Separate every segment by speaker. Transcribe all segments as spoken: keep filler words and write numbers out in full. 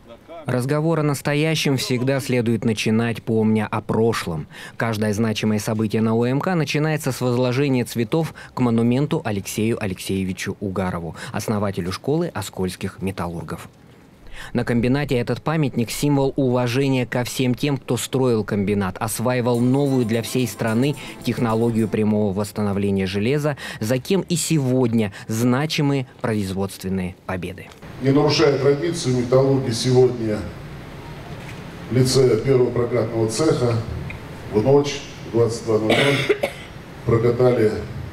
Speaker 1: Разговор о настоящем всегда следует начинать, помня о прошлом. Каждое значимое событие на ОМК начинается с возложения цветов к монументу Алексею Алексеевичу Угарову, основателю школы оскольских металлургов. На комбинате этот памятник – символ уважения ко всем тем, кто строил комбинат, осваивал новую для всей страны технологию прямого восстановления железа, за кем и сегодня значимые производственные победы.
Speaker 2: Не нарушая традицию, металлурги сегодня в лице первого прокатного цеха в ночь в двадцать два ноль ноль прокатали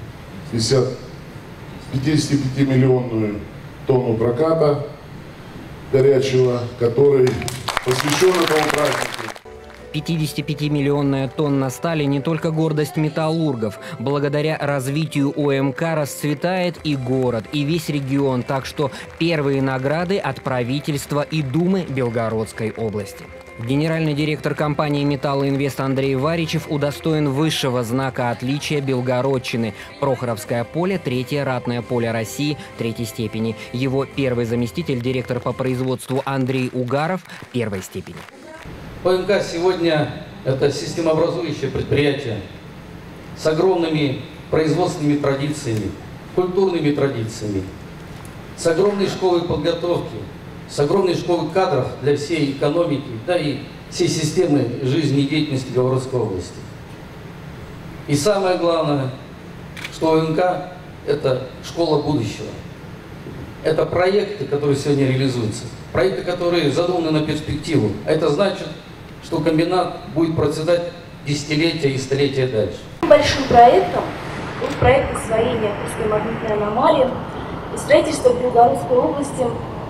Speaker 2: пятидесятипятимиллионную тонну проката горячего, который посвящен этому празднику.
Speaker 1: пятидесятипятимиллионная тонна стали не только гордость металлургов. Благодаря развитию ОМК расцветает и город, и весь регион. Так что первые награды от правительства и Думы Белгородской области. Генеральный директор компании «Металлоинвест» Андрей Варичев удостоен высшего знака отличия Белгородчины. Прохоровское поле – третье ратное поле России третьей степени. Его первый заместитель, директор по производству Андрей Угаров – первой степени.
Speaker 3: ОМК сегодня это системообразующее предприятие с огромными производственными традициями, культурными традициями, с огромной школой подготовки, с огромной школой кадров для всей экономики, да и всей системы жизни и деятельности Белгородской области. И самое главное, что ОМК это школа будущего. Это проекты, которые сегодня реализуются, проекты, которые задуманы на перспективу. Это значит, что комбинат будет процветать десятилетия и столетия дальше.
Speaker 4: Большим проектом был проект освоения Курской магнитной аномалии и строительства в Белгородской области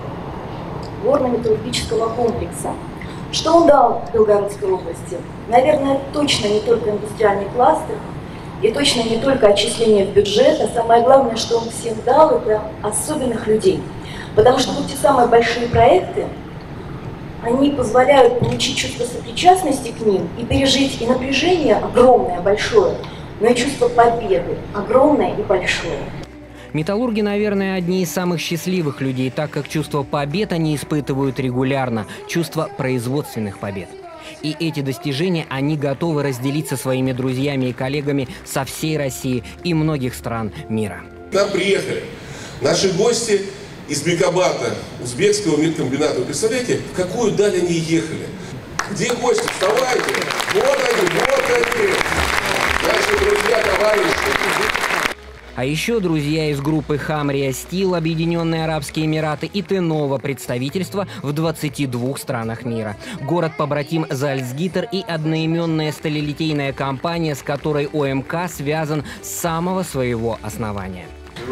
Speaker 4: горно-металлургического комплекса. Что он дал Белгородской области? Наверное, точно не только индустриальный кластер и точно не только отчисление в бюджет, а самое главное, что он всем дал, это особенных людей. Потому что вот те самые большие проекты, они позволяют получить чувство сопричастности к ним и пережить и напряжение огромное, большое, но и чувство победы огромное и большое.
Speaker 1: Металлурги, наверное, одни из самых счастливых людей, так как чувство побед они испытывают регулярно, чувство производственных побед. И эти достижения они готовы разделить со своими друзьями и коллегами со всей России и многих стран мира.
Speaker 5: К нам приехали наши гости из Бекобата, узбекского медкомбината. Вы представляете, в какую даль они ехали? Где гости? Вставайте! Вот они, вот они! Наши друзья, товарищи!
Speaker 1: А еще друзья из группы Хамрия Стил, Объединенные Арабские Эмираты и Тенова, представительства в двадцати двух странах мира. Город-побратим Зальцгиттер и одноименная сталелитейная компания, с которой ОМК связан с самого своего основания.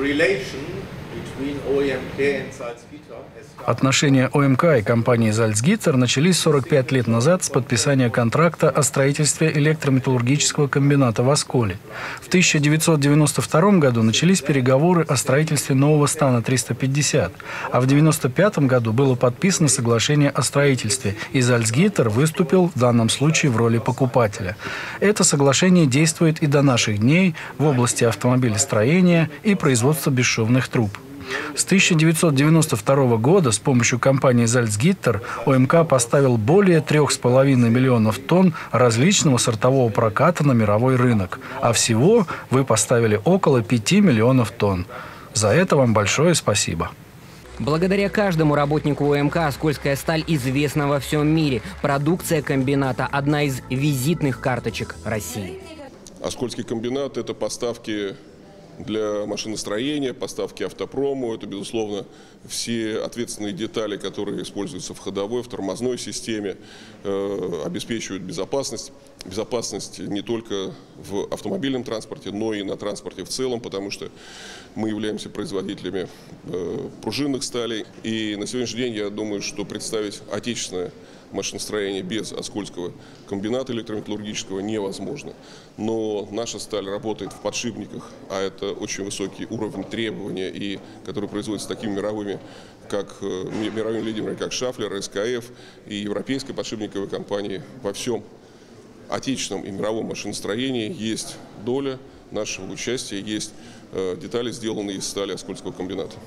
Speaker 6: Отношения ОМК и компании «Зальцгиттер» начались сорок пять лет назад с подписания контракта о строительстве электрометаллургического комбината в Осколе. В тысяча девятьсот девяносто втором году начались переговоры о строительстве нового стана триста пятьдесят, а в девяносто пятом году было подписано соглашение о строительстве, и «Зальцгиттер» выступил в данном случае в роли покупателя. Это соглашение действует и до наших дней в области автомобилестроения и производства бесшовных труб. С тысяча девятьсот девяносто второго года с помощью компании «Зальцгиттер» ОМК поставил более трех с половиной миллионов тонн различного сортового проката на мировой рынок, а всего вы поставили около пяти миллионов тонн. За это вам большое спасибо.
Speaker 1: Благодаря каждому работнику ОМК «Оскольская сталь» известна во всем мире. Продукция комбината – одна из визитных карточек России.
Speaker 5: Оскольский комбинат – это поставки для машиностроения, поставки автопрому. Это, безусловно, все ответственные детали, которые используются в ходовой, в тормозной системе, э, обеспечивают безопасность. Безопасность не только в автомобильном транспорте, но и на транспорте в целом, потому что мы являемся производителями э, пружинных сталей. И на сегодняшний день я думаю, что представить отечественное машиностроение без Оскольского комбината электрометаллургического невозможно. Но наша сталь работает в подшипниках, а это очень высокий уровень требования, и который производится такими мировыми, как мировыми лидерами, как Шафлер, эс ка эф и европейской подшипниковой компании. Во всем отечественном и мировом машиностроении есть доля нашего участия, есть э, детали, сделанные из стали Оскольского комбината.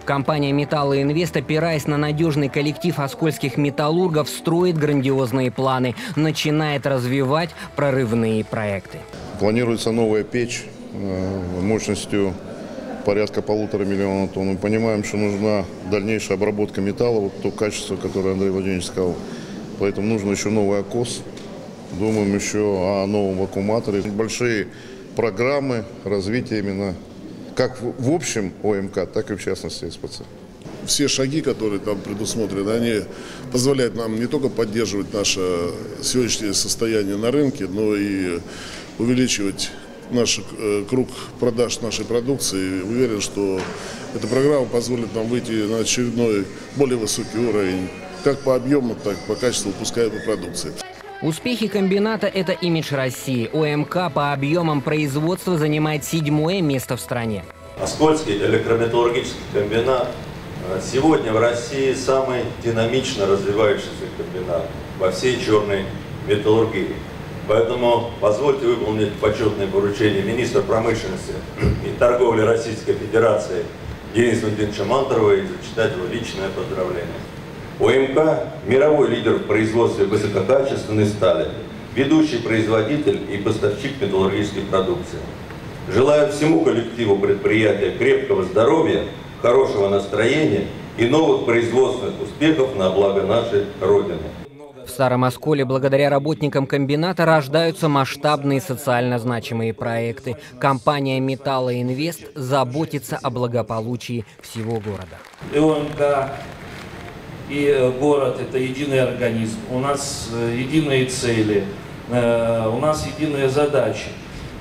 Speaker 1: Компания «Металлоинвест», опираясь на надежный коллектив оскольских металлургов, строит грандиозные планы, начинает развивать прорывные проекты.
Speaker 7: Планируется новая печь мощностью порядка полутора миллионов тонн. Мы понимаем, что нужна дальнейшая обработка металла, вот то качество, которое Андрей Владимирович сказал. Поэтому нужно еще новый ОКОС. Думаем еще о новом вакууматоре. Большие программы развития именно как в общем ОМК, так и в частности СПЦ.
Speaker 2: Все шаги, которые там предусмотрены, они позволяют нам не только поддерживать наше сегодняшнее состояние на рынке, но и увеличивать наш э, круг продаж нашей продукции. Уверен, что эта программа позволит нам выйти на очередной более высокий уровень, как по объему, так и по качеству выпускаемой продукции.
Speaker 1: Успехи комбината – это имидж России. ОМК по объемам производства занимает седьмое место в стране.
Speaker 8: Оскольский электрометаллургический комбинат сегодня в России самый динамично развивающийся комбинат во всей черной металлургии. Поэтому позвольте выполнить почетное поручение министра промышленности и торговли Российской Федерации Дениса Владимировича Мантурова и зачитать его личное поздравление. ОМК – мировой лидер в производстве высококачественной стали, ведущий производитель и поставщик металлургической продукции. Желаю всему коллективу предприятия крепкого здоровья, хорошего настроения и новых производственных успехов на благо нашей Родины.
Speaker 1: В Старом Осколе благодаря работникам комбината рождаются масштабные социально значимые проекты. Компания «Металлоинвест» заботится о благополучии всего города.
Speaker 9: И ОМК, и город – это единый организм. У нас единые цели, у нас единые задачи.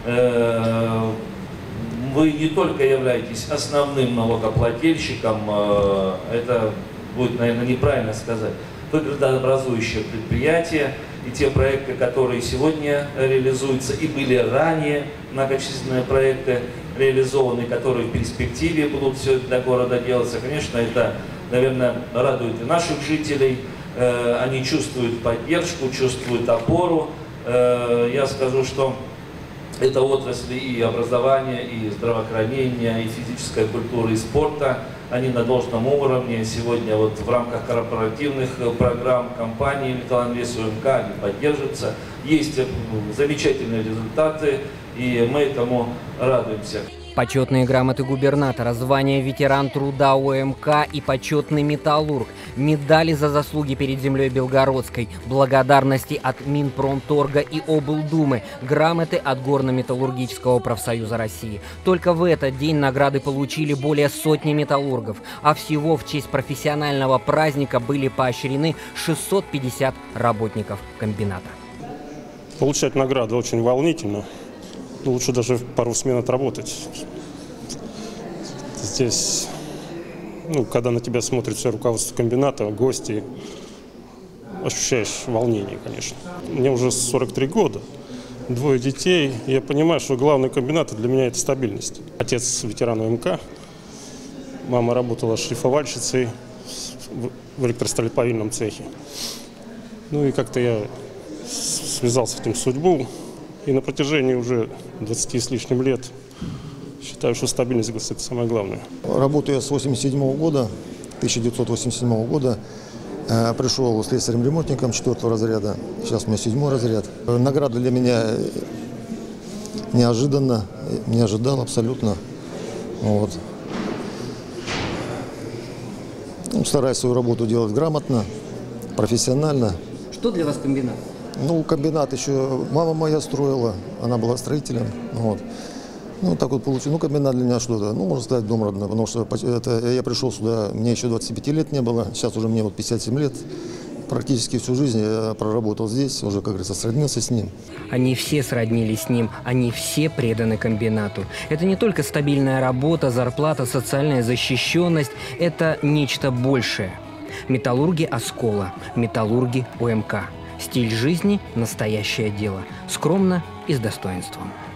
Speaker 9: Вы не только являетесь основным налогоплательщиком, это будет, наверное, неправильно сказать. Вы градообразующее предприятие, и те проекты, которые сегодня реализуются, и были ранее многочисленные проекты реализованы, которые в перспективе будут все для города делаться, конечно, это, наверное, радует и наших жителей. Они чувствуют поддержку, чувствуют опору. Я скажу, что это отрасли и образования, и здравоохранения, и физической культуры, и спорта. Они на должном уровне. Сегодня вот в рамках корпоративных программ компании «Металлоинвест» ОМК они поддерживаются. Есть замечательные результаты, и мы этому радуемся.
Speaker 1: Почетные грамоты губернатора, звание ветеран труда ОМК и почетный металлург, медали за заслуги перед землей Белгородской, благодарности от Минпромторга и облдумы, грамоты от Горно-металлургического профсоюза России. Только в этот день награды получили более сотни металлургов, а всего в честь профессионального праздника были поощрены шестьсот пятьдесят работников комбината.
Speaker 10: Получать награды очень волнительно. Лучше даже пару смен отработать. Здесь, ну, когда на тебя смотрит все руководство комбината, гости, ощущаешь волнение, конечно. Мне уже сорок три года, двое детей. Я понимаю, что главный комбинат для меня – это стабильность. Отец ветеран ОМК, мама работала шлифовальщицей в электросталеплавильном цехе. Ну и как-то я связал с этим судьбу. И на протяжении уже двадцати с лишним лет считаю, что стабильность – это самое главное.
Speaker 11: Работаю я с восемьдесят седьмого года, тысяча девятьсот восемьдесят седьмого года. Пришел слесарем-ремонтником четвертого разряда, сейчас у меня седьмой разряд. Награда для меня неожиданно, не ожидал абсолютно. Вот. Ну, стараюсь свою работу делать грамотно, профессионально.
Speaker 1: Что для вас комбинат?
Speaker 11: Ну, комбинат еще мама моя строила, она была строителем. Вот. Ну, так вот получилось. Ну, комбинат для меня что-то, ну, можно сказать, дом родной, потому что это, я пришел сюда, мне еще двадцати пяти лет не было, сейчас уже мне вот пятьдесят семь лет. Практически всю жизнь я проработал здесь, уже, как говорится, сроднился с ним.
Speaker 1: Они все сроднились с ним, они все преданы комбинату. Это не только стабильная работа, зарплата, социальная защищенность, это нечто большее. Металлурги Оскола, металлурги ОМК. Стиль жизни – настоящее дело. Скромно и с достоинством.